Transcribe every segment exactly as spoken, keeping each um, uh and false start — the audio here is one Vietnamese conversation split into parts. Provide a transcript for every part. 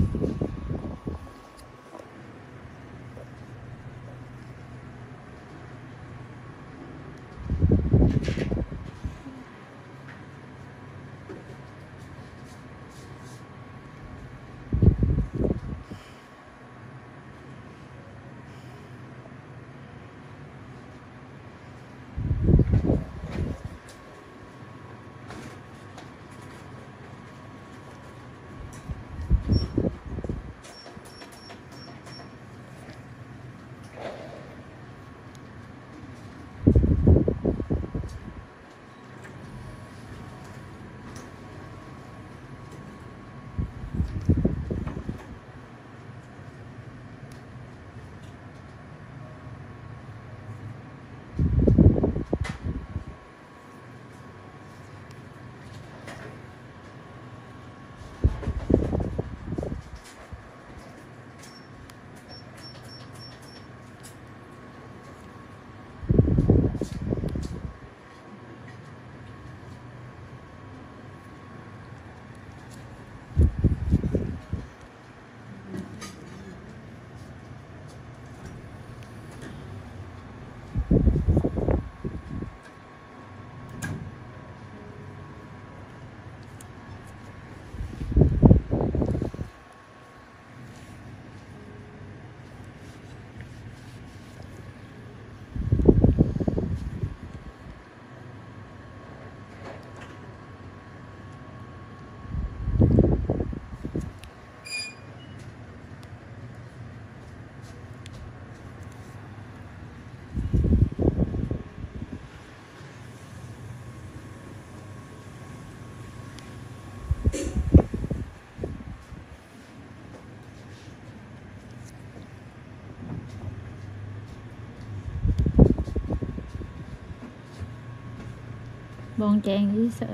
Bon trang dễ sợ.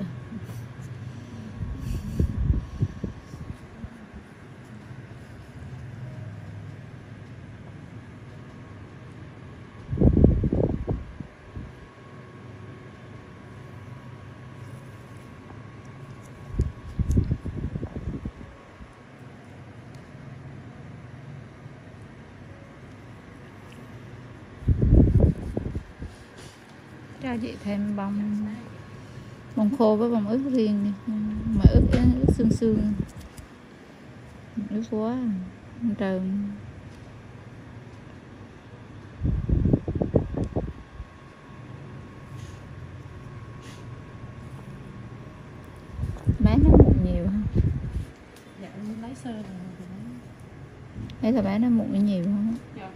Cho chị thêm bông bông khô với bông ướt riêng đi, mà ướt ướt xương xương, ướt quá trơn. Bán nó mụn nhiều không? Dạ lấy sơ rồi. Đấy là bán nó mụn nó nhiều không? Dạ.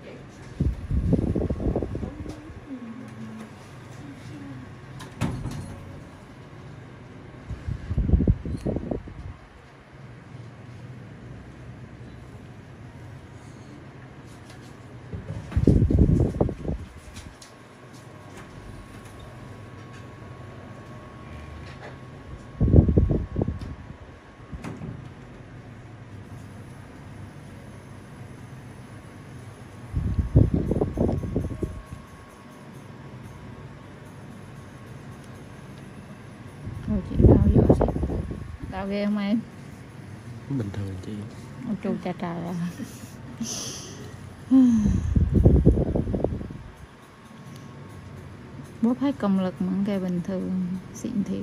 Thôi chị đau vô chị. Đau ghê không em? Bình thường chị. Ôi chu cha trời à. Bóp hết công lực mà kêu bình thường, xịn thiệt.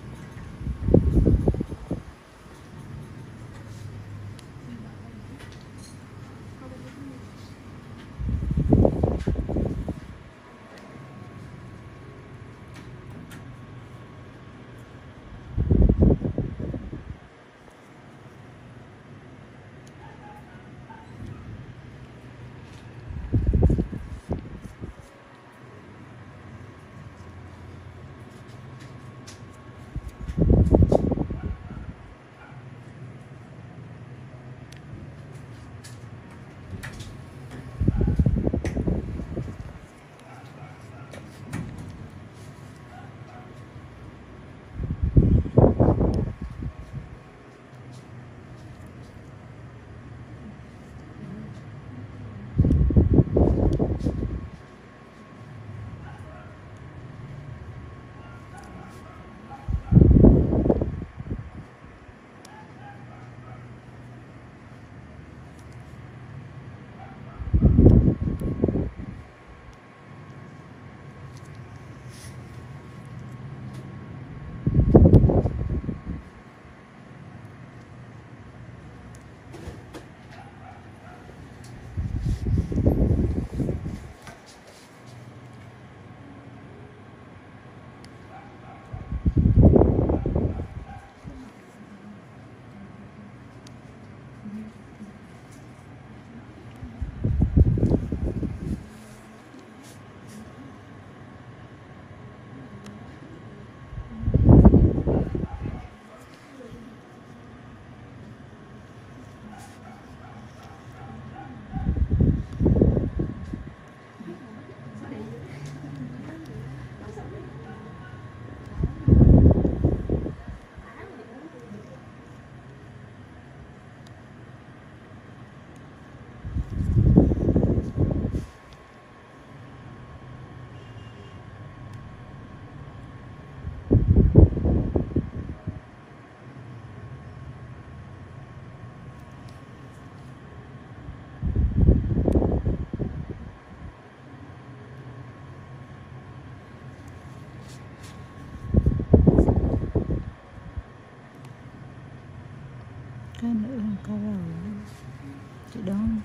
Cái nữa là có rồi chị đoán.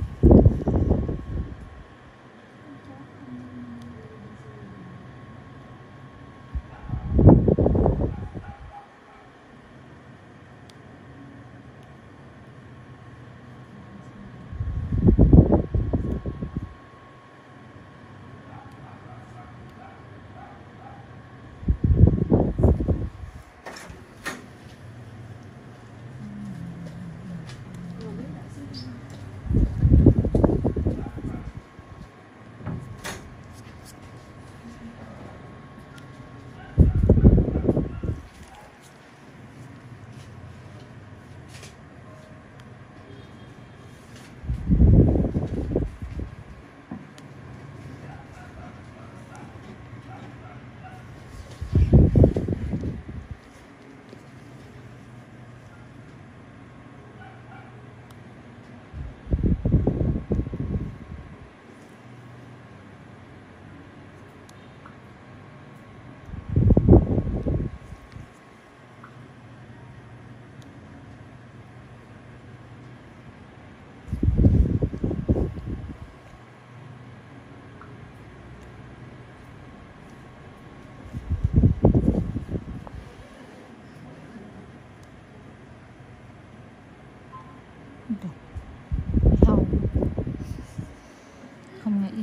Thâu không nghĩ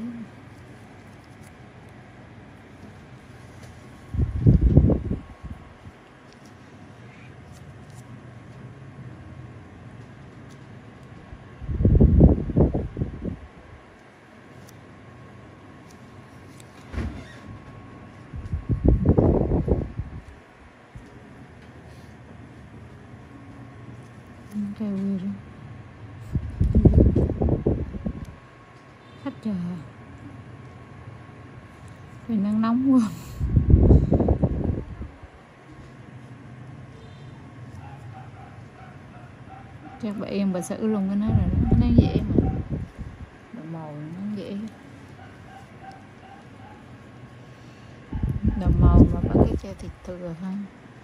cái gì đó. Khách chờ vì nắng nóng quá. Chắc bà em bà xử luôn cái nó rồi đó. Cái nó dễ mà đồ màu nó dễ, đồ màu mà bắt cái cho thịt thừa thôi.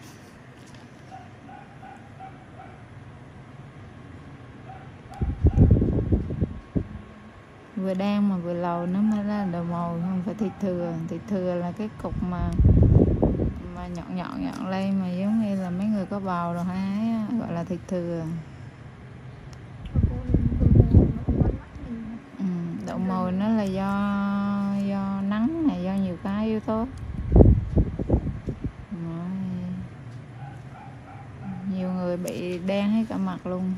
Vừa đen mà vừa lầu nó mới là đồ màu, không phải thịt thừa. Thịt thừa là cái cục mà mà nhọn nhọn nhọn lên mà giống như là mấy người có bầu rồi hái gọi là thịt thừa. Ừ, độ màu nó là do do nắng này, do nhiều cái yếu tố. Rồi. Nhiều người bị đen hết cả mặt luôn.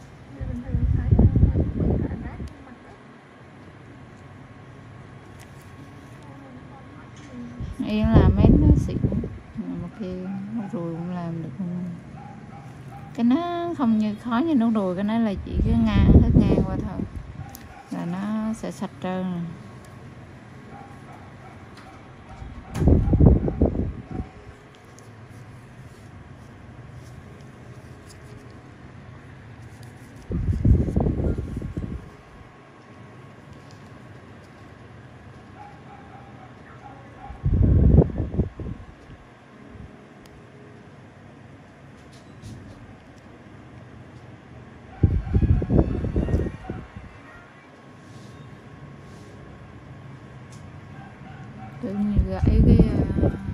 Yên làm mấy nó xịn mà kia rồi cũng làm được không? Cái nó không như khó như nấu đùi, cái nó là chỉ cái ngang hết ngang qua thôi là nó sẽ sạch trơn. Tự nhiên gãy cái